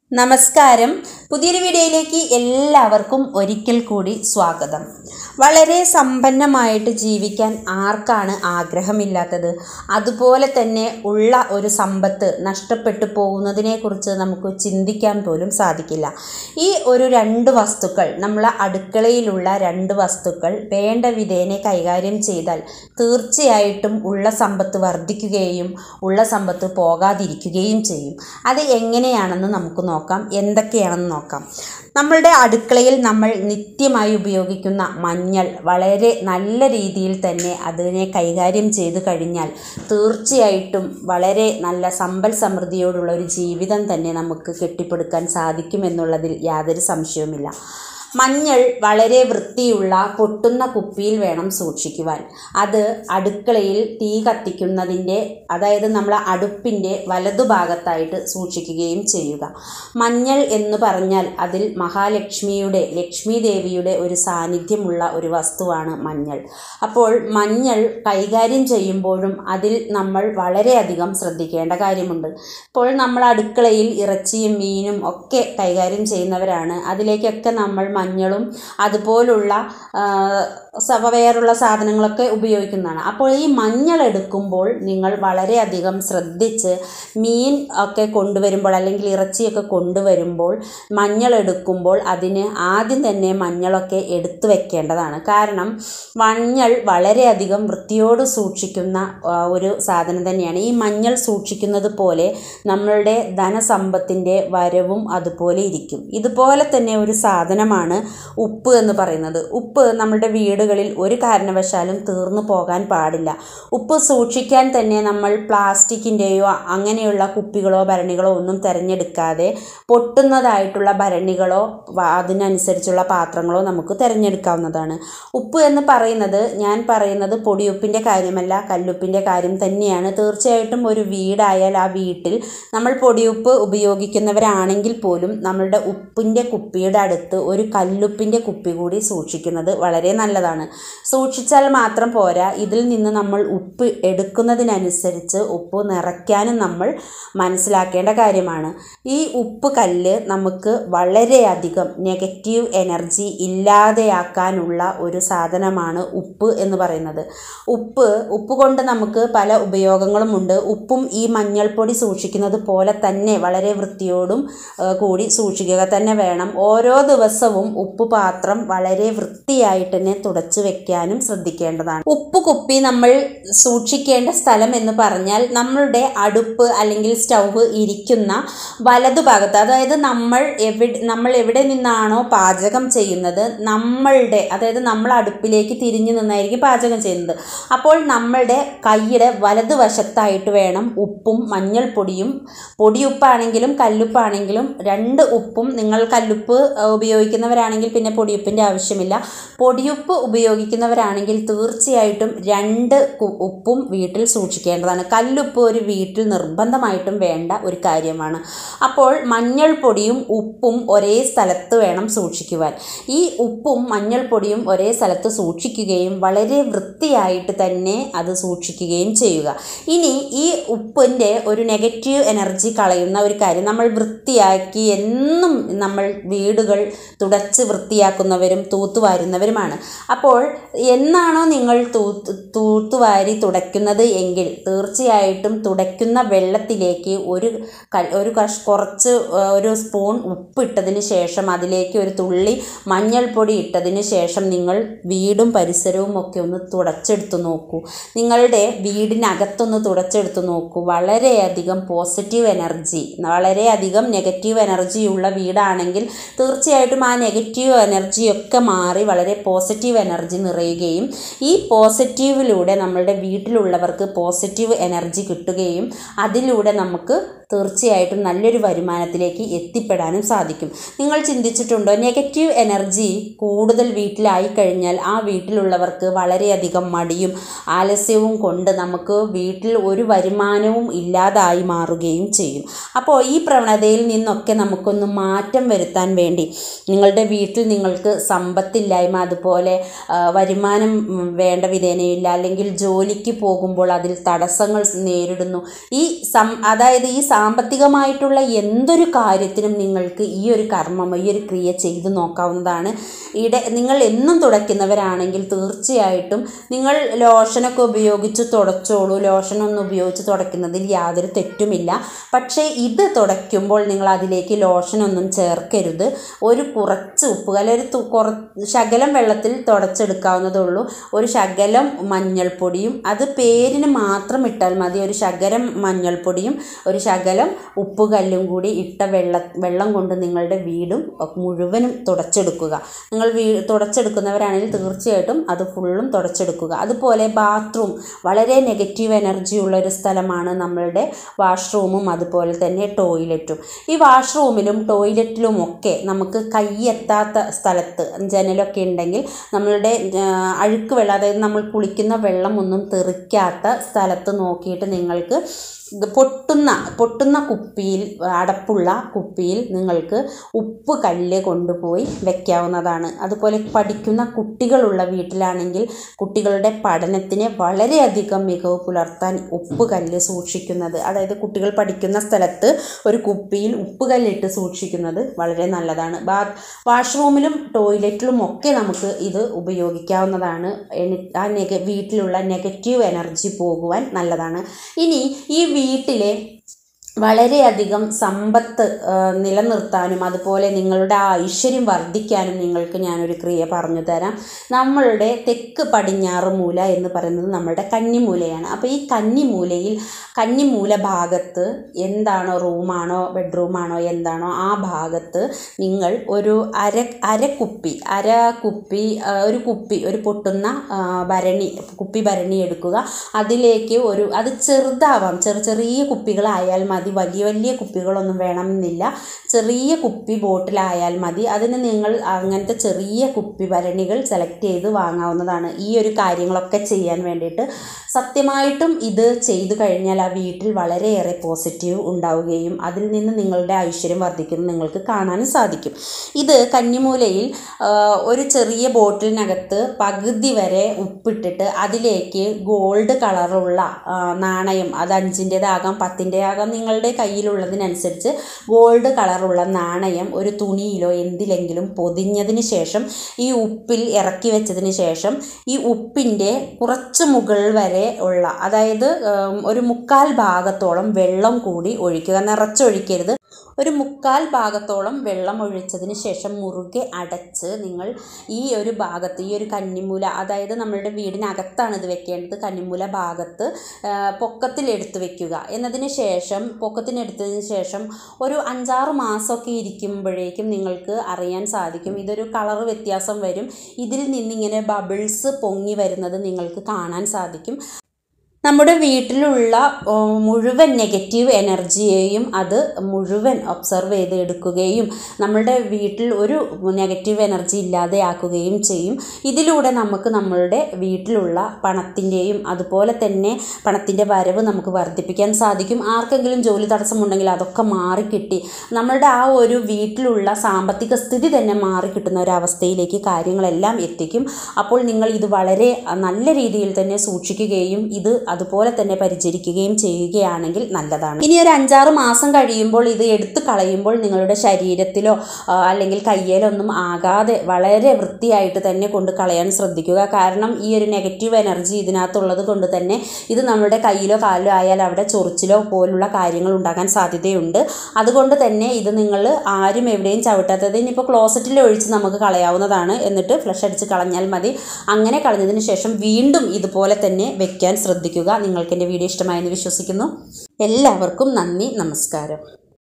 നമസ്കാരം. പുതിയൊരു വീഡിയോയിലേക്ക് എല്ലാവർക്കും ഒരിക്കൽ കൂടി സ്വാഗതം. വളരെ സമ്പന്നമായിട്ട് ജീവിക്കാൻ ആർക്കാണ് ആഗ്രഹമില്ലാത്തത്? അതുപോലെ തന്നെ ഉള്ള ഒരു സമ്പത്ത് നഷ്ടപ്പെട്ടു പോകുന്നതിനെക്കുറിച്ച് നമുക്ക് ചിന്തിക്കാൻ പോലും സാധിക്കില്ല. ഈ ഒരു രണ്ട് വസ്തുക്കൾ, നമ്മളെ അടുക്കളയിലുള്ള രണ്ട് വസ്തുക്കൾ വേണ്ട വിധേനെ കൈകാര്യം ചെയ്താൽ തീർച്ചയായിട്ടും ഉള്ള സമ്പത്ത് വർദ്ധിക്കുകയും ഉള്ള സമ്പത്ത് പോകാതിരിക്കുകയും ചെയ്യും. അത് എങ്ങനെയാണെന്ന് നമുക്ക് നോക്കാം. എന്തൊക്കെയാണെന്ന് നോക്കാം. നമ്മളുടെ അടുക്കളയിൽ നമ്മൾ നിത്യമായി ഉപയോഗിക്കുന്ന മഞ്ഞൾ വളരെ നല്ല രീതിയിൽ തന്നെ അതിനെ കൈകാര്യം ചെയ്തു കഴിഞ്ഞാൽ തീർച്ചയായിട്ടും വളരെ നല്ല സമ്പൽ സമൃദ്ധിയോടുള്ള ഒരു ജീവിതം തന്നെ നമുക്ക് കെട്ടിപ്പടുക്കാൻ സാധിക്കുമെന്നുള്ളതിൽ യാതൊരു സംശയവുമില്ല. മഞ്ഞൾ വളരെ വൃത്തിയുള്ള പൊട്ടുന്ന കുപ്പിയിൽ വേണം സൂക്ഷിക്കുവാൻ. അത് അടുക്കളയിൽ തീ കത്തിക്കുന്നതിൻ്റെ, അതായത് നമ്മൾ അടുപ്പിൻ്റെ വലതുഭാഗത്തായിട്ട് സൂക്ഷിക്കുകയും ചെയ്യുക. മഞ്ഞൾ എന്ന് പറഞ്ഞാൽ അതിൽ മഹാലക്ഷ്മിയുടെ, ലക്ഷ്മി ദേവിയുടെ ഒരു സാന്നിധ്യമുള്ള ഒരു വസ്തുവാണ് മഞ്ഞൾ. അപ്പോൾ മഞ്ഞൾ കൈകാര്യം ചെയ്യുമ്പോഴും അതിൽ നമ്മൾ വളരെയധികം ശ്രദ്ധിക്കേണ്ട കാര്യമുണ്ട്. ഇപ്പോൾ നമ്മൾ അടുക്കളയിൽ ഇറച്ചിയും മീനും ഒക്കെ കൈകാര്യം ചെയ്യുന്നവരാണ്. അതിലേക്കൊക്കെ നമ്മൾ മഞ്ഞളും അതുപോലുള്ള വേറുള്ള സാധനങ്ങളൊക്കെ ഉപയോഗിക്കുന്നതാണ്. അപ്പോൾ ഈ മഞ്ഞൾ എടുക്കുമ്പോൾ നിങ്ങൾ വളരെയധികം ശ്രദ്ധിച്ച് മീൻ ഒക്കെ കൊണ്ടുവരുമ്പോൾ അല്ലെങ്കിൽ ഇറച്ചിയൊക്കെ കൊണ്ടുവരുമ്പോൾ മഞ്ഞൾ എടുക്കുമ്പോൾ അതിന് ആദ്യം തന്നെ മഞ്ഞളൊക്കെ എടുത്തു വെക്കേണ്ടതാണ്. കാരണം മഞ്ഞൾ വളരെയധികം വൃത്തിയോട് സൂക്ഷിക്കുന്ന ഒരു സാധനം തന്നെയാണ്. ഈ മഞ്ഞൾ സൂക്ഷിക്കുന്നത് പോലെ നമ്മളുടെ ധനസമ്പത്തിൻ്റെ വരവും അതുപോലെ ഇരിക്കും. ഇതുപോലെ തന്നെ ഒരു സാധനമാണ് ഉപ്പ് എന്ന് പറയുന്നത്. ഉപ്പ് നമ്മുടെ വീടുകളിൽ ഒരു കാരണവശാലും തീർന്നു പോകാൻ പാടില്ല. ഉപ്പ് സൂക്ഷിക്കാൻ തന്നെ നമ്മൾ പ്ലാസ്റ്റിക്കിൻ്റെയോ അങ്ങനെയുള്ള കുപ്പികളോ ഭരണികളോ ഒന്നും തിരഞ്ഞെടുക്കാതെ പൊട്ടുന്നതായിട്ടുള്ള ഭരണികളോ അതിനനുസരിച്ചുള്ള പാത്രങ്ങളോ നമുക്ക് തിരഞ്ഞെടുക്കാവുന്നതാണ്. ഉപ്പ് എന്ന് പറയുന്നത്, ഞാൻ പറയുന്നത് പൊടിയുപ്പിൻ്റെ കാര്യമല്ല, കല്ലുപ്പിൻ്റെ കാര്യം തന്നെയാണ്. തീർച്ചയായിട്ടും ഒരു വീടായാൽ ആ വീട്ടിൽ നമ്മൾ പൊടിയുപ്പ് ഉപയോഗിക്കുന്നവരാണെങ്കിൽ പോലും നമ്മളുടെ ഉപ്പിൻ്റെ കുപ്പിയുടെ അടുത്ത് ഒരു കല്ലുപ്പിൻ്റെ കുപ്പി കൂടി സൂക്ഷിക്കുന്നത് വളരെ നല്ലതാണ്. സൂക്ഷിച്ചാൽ മാത്രം പോരാ, ഇതിൽ നിന്ന് നമ്മൾ ഉപ്പ് എടുക്കുന്നതിനനുസരിച്ച് ഉപ്പ് നിറയ്ക്കാനും നമ്മൾ മനസ്സിലാക്കേണ്ട കാര്യമാണ്. ഈ ഉപ്പ് കല്ല് നമുക്ക് വളരെയധികം നെഗറ്റീവ് എനർജി ഇല്ലാതെയാക്കാനുള്ള ഒരു സാധനമാണ് ഉപ്പ് എന്ന് പറയുന്നത്. ഉപ്പ് കൊണ്ട് നമുക്ക് പല ഉപയോഗങ്ങളുമുണ്ട്. ഉപ്പും ഈ മഞ്ഞൾപ്പൊടി സൂക്ഷിക്കുന്നത് പോലെ തന്നെ വളരെ വൃത്തിയോടും കൂടി സൂക്ഷിക്കുക തന്നെ വേണം. ഓരോ ദിവസവും ഉപ്പ് പാത്രം വളരെ വൃത്തിയായിട്ട് തന്നെ തുടച്ചു വെക്കാനും ശ്രദ്ധിക്കേണ്ടതാണ്. ഉപ്പ് കുപ്പി നമ്മൾ സൂക്ഷിക്കേണ്ട സ്ഥലം എന്ന് പറഞ്ഞാൽ നമ്മളുടെ അടുപ്പ് അല്ലെങ്കിൽ സ്റ്റൗവ് ഇരിക്കുന്ന വലതുഭാഗത്ത്, അതായത് നമ്മൾ എവിടെ നിന്നാണോ പാചകം ചെയ്യുന്നത് അതായത് നമ്മൾ അടുപ്പിലേക്ക് തിരിഞ്ഞു നിന്നായിരിക്കും പാചകം ചെയ്യുന്നത്. അപ്പോൾ നമ്മളുടെ കൈയുടെ വലതുവശത്തായിട്ട് വേണം ഉപ്പും മഞ്ഞൾപ്പൊടിയും, പൊടിയുപ്പാണെങ്കിലും കല്ലുപ്പാണെങ്കിലും രണ്ട് ഉപ്പും, നിങ്ങൾ കല്ലുപ്പ് ഉപയോഗിക്കുന്നവരാണെങ്കിൽ പിന്നെ പൊടിയുപ്പിൻ്റെ ആവശ്യമില്ല. പൊടിയുപ്പ് ഉപയോഗിക്കുന്നവരാണെങ്കിൽ തീർച്ചയായിട്ടും രണ്ട് ഉപ്പും വീട്ടിൽ സൂക്ഷിക്കേണ്ടതാണ്. കല്ലുപ്പ് ഒരു വീട്ടിൽ നിർബന്ധമായിട്ടും വേണ്ട ഒരു കാര്യമാണ്. അപ്പോൾ മഞ്ഞൾപ്പൊടിയും ഉപ്പും ഒരേ സ്ഥലത്ത് വേണം സൂക്ഷിക്കുവാൻ. ഈ ഉപ്പും മഞ്ഞൾപ്പൊടിയും ഒരേ സ്ഥലത്ത് സൂക്ഷിക്കുകയും വളരെ വൃത്തിയായിട്ട് തന്നെ അത് സൂക്ഷിക്കുകയും ചെയ്യുക. ഇനി ഈ ഉപ്പിൻ്റെ ഒരു നെഗറ്റീവ് എനർജി കളയുന്ന ഒരു കാര്യം, നമ്മൾ വൃത്തിയാക്കി എന്നും നമ്മൾ വീടുകൾ തുടച്ച് വൃത്തിയാക്കുന്നവരും തൂത്തുവാരുന്നവരുമാണ്. അപ്പോൾ എന്നാണോ നിങ്ങൾ തൂത്തുവാരി തുടയ്ക്കുന്നത് എങ്കിൽ തീർച്ചയായിട്ടും തുടയ്ക്കുന്ന വെള്ളത്തിലേക്ക് ഒരു സ്പൂൺ ഉപ്പിട്ടതിന് ശേഷം അതിലേക്ക് ഒരു തുള്ളി മഞ്ഞൾപ്പൊടി ഇട്ടതിന് ശേഷം നിങ്ങൾ വീടും പരിസരവും ഒക്കെ ഒന്ന് തുടച്ചെടുത്ത് നോക്കൂ. നിങ്ങളുടെ വീടിനകത്തൊന്ന് തുടച്ചെടുത്ത് നോക്കൂ. വളരെയധികം പോസിറ്റീവ് എനർജി, വളരെയധികം നെഗറ്റീവ് എനർജിയുള്ള വീടാണെങ്കിൽ തീർച്ചയായിട്ടും ആ നെഗറ്റീവ് എനർജിയൊക്കെ മാറി വളരെ പോസിറ്റീവ് എനർജി നിറയുകയും ഈ പോസിറ്റീവിലൂടെ നമ്മളുടെ വീട്ടിലുള്ളവർക്ക് പോസിറ്റീവ് എനർജി കിട്ടുകയും അതിലൂടെ നമുക്ക് തീർച്ചയായിട്ടും നല്ലൊരു വരുമാനത്തിലേക്ക് എത്തിപ്പെടാനും സാധിക്കും. നിങ്ങൾ ചിന്തിച്ചിട്ടുണ്ടോ, നെഗറ്റീവ് എനർജി കൂടുതൽ വീട്ടിലായി കഴിഞ്ഞാൽ ആ വീട്ടിലുള്ളവർക്ക് വളരെയധികം മടിയും ആലസ്യവും കൊണ്ട് നമുക്ക് വീട്ടിൽ ഒരു വരുമാനവും ഇല്ലാതായി മാറുകയും ചെയ്യും. അപ്പോൾ ഈ പ്രവണതയിൽ നിന്നൊക്കെ നമുക്കൊന്ന് മാറ്റം വരുത്താൻ വേണ്ടി നിങ്ങളുടെ നിങ്ങളുടെ വീട്ടിൽ നിങ്ങൾക്ക് സമ്പത്തില്ലായ്മ, അതുപോലെ വരുമാനം വേണ്ട വിധേനയില്ല, അല്ലെങ്കിൽ ജോലിക്ക് പോകുമ്പോൾ അതിൽ തടസ്സങ്ങൾ നേരിടുന്നു, അതായത് ഈ സാമ്പത്തികമായിട്ടുള്ള എന്തൊരു കാര്യത്തിനും നിങ്ങൾക്ക് ഈ ഒരു കർമ്മം, ഈ ഒരു ക്രിയ ചെയ്തു നോക്കാവുന്നതാണ്. നിങ്ങൾ എന്നും തുടയ്ക്കുന്നവരാണെങ്കിൽ തീർച്ചയായിട്ടും നിങ്ങൾ ലോഷനൊക്കെ ഉപയോഗിച്ച് തുടച്ചോളൂ. ലോഷനൊന്നും ഉപയോഗിച്ച് തുടയ്ക്കുന്നതിൽ യാതൊരു തെറ്റുമില്ല. പക്ഷേ ഇത് തുടയ്ക്കുമ്പോൾ നിങ്ങൾ അതിലേക്ക് ലോഷനൊന്നും ചേർക്കരുത്. ഒരു കുറച്ച് ഉപ്പ്, അല്ലെങ്കിൽ ശകലം വെള്ളത്തിൽ തുടച്ചെടുക്കാവുന്നതേ ഉള്ളൂ. ഒരു ശകലം മഞ്ഞൾപ്പൊടിയും, അത് പേരിന് മാത്രം ഇട്ടാൽ മതി. ഒരു ശകലം മഞ്ഞൾപ്പൊടിയും ഒരു ശകലം ഉപ്പുകല്ലും കൂടി ഇട്ട വെള്ളം കൊണ്ട് നിങ്ങളുടെ വീടും മുഴുവനും തുടച്ചെടുക്കുക. നിങ്ങൾ തുടച്ചെടുക്കുന്നവരാണെങ്കിൽ തീർച്ചയായിട്ടും അത് ഫുള്ളും തുടച്ചെടുക്കുക. അതുപോലെ ബാത്റൂം വളരെ നെഗറ്റീവ് എനർജി ഉള്ള ഒരു സ്ഥലമാണ് നമ്മളുടെ വാഷ്റൂമും അതുപോലെ തന്നെ ടോയ്ലറ്റും. ഈ വാഷ്റൂമിലും ടോയ്ലറ്റിലും ഒക്കെ നമുക്ക് കൈയെത്താത്ത സ്ഥലത്ത് ജനലൊക്കെ ഉണ്ടെങ്കിൽ നമ്മളുടെ അഴുക്ക് വെള്ളം, അതായത് നമ്മൾ കുളിക്കുന്ന വെള്ളം ഒന്നും തെറിക്കാത്ത സ്ഥലത്ത് നോക്കിയിട്ട് നിങ്ങൾക്ക് പൊട്ടുന്ന കുപ്പിയിൽ, അടപ്പുള്ള കുപ്പിയിൽ നിങ്ങൾക്ക് ഉപ്പ് കല്ല് കൊണ്ടുപോയി വെക്കാവുന്നതാണ്. അതുപോലെ പഠിക്കുന്ന കുട്ടികളുള്ള വീട്ടിലാണെങ്കിൽ കുട്ടികളുടെ പഠനത്തിന് വളരെയധികം മികവ് പുലർത്താൻ ഉപ്പ് കല്ല് സൂക്ഷിക്കുന്നത്, അതായത് കുട്ടികൾ പഠിക്കുന്ന സ്ഥലത്ത് ഒരു കുപ്പിയിൽ ഉപ്പ് കല്ലിട്ട് സൂക്ഷിക്കുന്നത് വളരെ നല്ലതാണ്. വാഷ്റൂമിലും ടോയ്ലറ്റിലും ഒക്കെ നമുക്ക് ഇത് ഉപയോഗിക്കാവുന്നതാണ്. വീട്ടിലുള്ള നെഗറ്റീവ് എനർജി പോകുവാൻ നല്ലതാണ്. ഇനി ഈ വീട്ടിലെ വളരെയധികം സമ്പത്ത് നിലനിർത്താനും അതുപോലെ നിങ്ങളുടെ ഐശ്വര്യം വർദ്ധിക്കാനും നിങ്ങൾക്ക് ഞാനൊരു ക്രിയ പറഞ്ഞു തരാം. നമ്മളുടെ തെക്ക് പടിഞ്ഞാറ് മൂല എന്ന് പറയുന്നത് നമ്മളുടെ കന്നിമൂലയാണ്. അപ്പോൾ ഈ കന്നിമൂല ഭാഗത്ത് എന്താണോ, റൂമാണോ ബെഡ്റൂമാണോ എന്താണോ, ആ ഭാഗത്ത് നിങ്ങൾ ഒരു ഒരു പൊട്ടുന്ന കുപ്പി ഭരണി എടുക്കുക. അതിലേക്ക് അത് ചെറുതാവാം, ചെറിയ കുപ്പികളായാൽ മതി. വലിയ കുപ്പികളൊന്നും വേണമെന്നില്ല. ചെറിയ കുപ്പി ബോട്ടിലായാൽ മതി. അതിന് നിങ്ങൾ അങ്ങനത്തെ ചെറിയ കുപ്പി ഭരണികൾ സെലക്ട് ചെയ്ത് വാങ്ങാവുന്നതാണ്. ഈ ഒരു കാര്യങ്ങളൊക്കെ ചെയ്യാൻ വേണ്ടിയിട്ട് സത്യമായിട്ടും ഇത് ചെയ്തു കഴിഞ്ഞാൽ ആ വീട്ടിൽ വളരെയേറെ പോസിറ്റീവ് ഉണ്ടാവുകയും അതിൽ നിന്ന് നിങ്ങളുടെ ഐശ്വര്യം വർദ്ധിക്കുന്നത് നിങ്ങൾക്ക് കാണാനും സാധിക്കും. ഇത് കന്നിമൂലയിൽ ഒരു ചെറിയ ബോട്ടിലിനകത്ത് പകുതി വരെ ഉപ്പിട്ടിട്ട് അതിലേക്ക് ഗോൾഡ് കളറുള്ള നാണയം, അത് 5-ൻ്റെതാകാം 10-ൻ്റെയാകാം, നിങ്ങളുടെ കയ്യിലുള്ളതിനനുസരിച്ച് ഗോൾഡ് കളറുള്ള നാണയം ഒരു തുണിയിലോ എന്തിലെങ്കിലും പൊതിഞ്ഞതിന് ശേഷം ഈ ഉപ്പിൽ ഇറക്കി വെച്ചതിന് ശേഷം ഈ ഉപ്പിൻ്റെ കുറച്ച് മുകൾ വരെ ഉള്ള, അതായത് ഒരു 1/4 ഭാഗത്തോളം വെള്ളം കൂടി ഒഴിക്കുക. നിറച്ചൊഴിക്കരുത്. ഒരു 1/4 ഭാഗത്തോളം വെള്ളം ഒഴിച്ചതിന് ശേഷം മുറുകെ അടച്ച് നിങ്ങൾ ഈ ഒരു ഭാഗത്ത്, ഈ ഒരു കന്നിമൂല, അതായത് നമ്മളുടെ വീടിനകത്താണ് ഇത് വെക്കേണ്ടത്, കന്നിമൂല ഭാഗത്ത് പൊക്കത്തിലെടുത്ത് വെക്കുക. പൊക്കത്തിനെടുത്തതിന് ശേഷം ഒരു 5-6 മാസമൊക്കെ ഇരിക്കുമ്പോഴേക്കും നിങ്ങൾക്ക് അറിയാൻ സാധിക്കും, ഇതൊരു കളർ വ്യത്യാസം വരും. ഇതിൽ നിന്നിങ്ങനെ ബബിൾസ് പൊങ്ങി വരുന്നത് നിങ്ങൾക്ക് കാണാൻ സാധിക്കും. നമ്മുടെ വീട്ടിലുള്ള മുഴുവൻ നെഗറ്റീവ് എനർജിയെയും അത് മുഴുവൻ ഒബ്സർവ് ചെയ്ത് എടുക്കുകയും നമ്മളുടെ വീട്ടിൽ ഒരു നെഗറ്റീവ് എനർജി ഇല്ലാതെയാക്കുകയും ചെയ്യും. ഇതിലൂടെ നമുക്ക് നമ്മളുടെ വീട്ടിലുള്ള പണത്തിൻ്റെയും അതുപോലെ തന്നെ പണത്തിൻ്റെ വരവ് നമുക്ക് വർദ്ധിപ്പിക്കാൻ സാധിക്കും. ആർക്കെങ്കിലും ജോലി തടസ്സമുണ്ടെങ്കിൽ അതൊക്കെ മാറിക്കിട്ടി നമ്മളുടെ ആ ഒരു വീട്ടിലുള്ള സാമ്പത്തിക സ്ഥിതി തന്നെ മാറിക്കിട്ടുന്ന ഒരവസ്ഥയിലേക്ക് കാര്യങ്ങളെല്ലാം എത്തിക്കും. അപ്പോൾ നിങ്ങൾ ഇത് വളരെ നല്ല രീതിയിൽ തന്നെ സൂക്ഷിക്കുകയും ഇത് അതുപോലെ തന്നെ പരിചരിക്കുകയും ചെയ്യുകയാണെങ്കിൽ നല്ലതാണ്. ഇനി ഒരു 5-6 മാസം കഴിയുമ്പോൾ ഇത് എടുത്തു കളയുമ്പോൾ നിങ്ങളുടെ ശരീരത്തിലോ അല്ലെങ്കിൽ കയ്യിലോ ഒന്നും ആകാതെ വളരെ വൃത്തിയായിട്ട് തന്നെ കൊണ്ട് കളയാൻ ശ്രദ്ധിക്കുക. കാരണം ഈ ഒരു നെഗറ്റീവ് എനർജി ഇതിനകത്തുള്ളത് കൊണ്ട് തന്നെ ഇത് നമ്മുടെ കയ്യിലോ കാലിലോ ആയാൽ അവിടെ ചൊറിച്ചിലോ പോലുള്ള കാര്യങ്ങൾ ഉണ്ടാകാൻ സാധ്യതയുണ്ട്. അതുകൊണ്ട് തന്നെ ഇത് നിങ്ങൾ ആരും എവിടെയും ചവിട്ടാത്തത് ഇനിയിപ്പോൾ ക്ലോസറ്റിൽ ഒഴിച്ച് നമുക്ക് കളയാവുന്നതാണ്. എന്നിട്ട് ഫ്ലഷ് അടിച്ച് കളഞ്ഞാൽ മതി. അങ്ങനെ കളഞ്ഞതിന് ശേഷം വീണ്ടും ഇതുപോലെ തന്നെ വെക്കാൻ ശ്രദ്ധിക്കുക. നിങ്ങൾക്ക് എൻ്റെ വീഡിയോ ഇഷ്ടമായെന്ന് വിശ്വസിക്കുന്നു. എല്ലാവർക്കും നന്ദി, നമസ്കാരം.